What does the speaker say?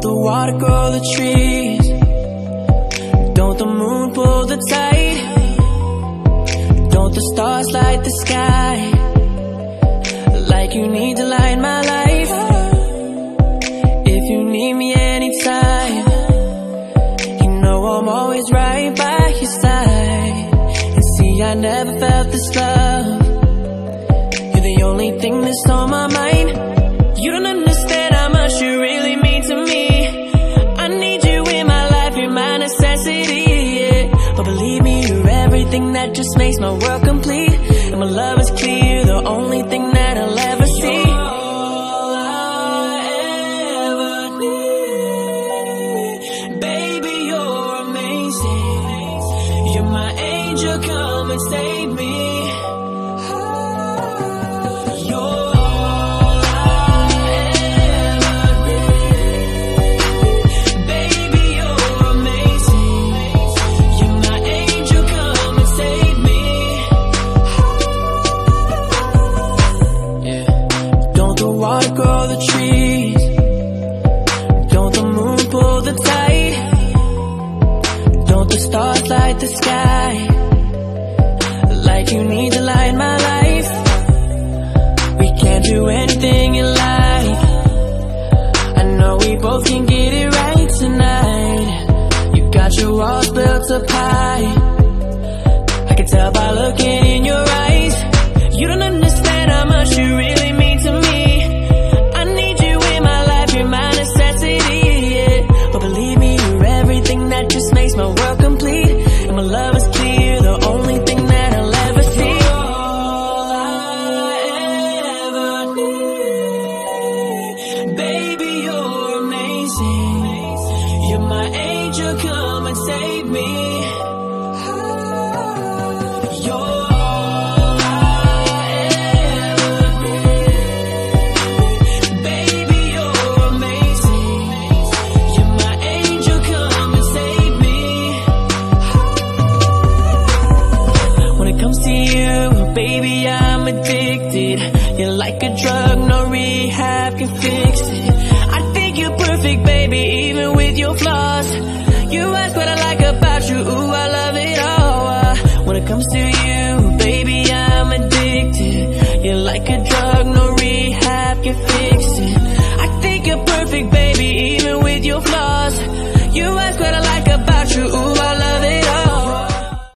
Don't the water grow the trees? Don't the moon pull the tide? Don't the stars light the sky? Like you need to light my life. If you need me anytime, you know I'm always right by your side. And see, I never felt this love. You're the only thing that's on my mind. You don't understand how much you really mean to me. I need you in my life, you're my necessity, yeah. But believe me, you're everything that just makes my world complete. And my love is clear, the only thing that I'll ever see. You're all I ever need. Baby, you're amazing. You're my angel, come and save me. Water grow the trees? Don't the moon pull the tide? Don't the stars light the sky? Like you need to light my life. We can't do anything in life. I know we both can get it right tonight. You got your walls built up high. I can tell by looking in your eyes. You don't understand how much you really mean to me. That just makes my world complete. And my love is clear, the only thing that I'll ever see. All I ever need. Baby, you're amazing. You're my angel, come and save me. You're baby, I'm addicted. You're like a drug, no rehab can fix it. I think you're perfect, baby, even with your flaws. You ask what I like about you, ooh, I love it all. When it comes to you, baby, I'm addicted. You're like a drug, no rehab can fix it. I think you're perfect, baby, even with your flaws. You ask what I like about you, ooh, I love it all.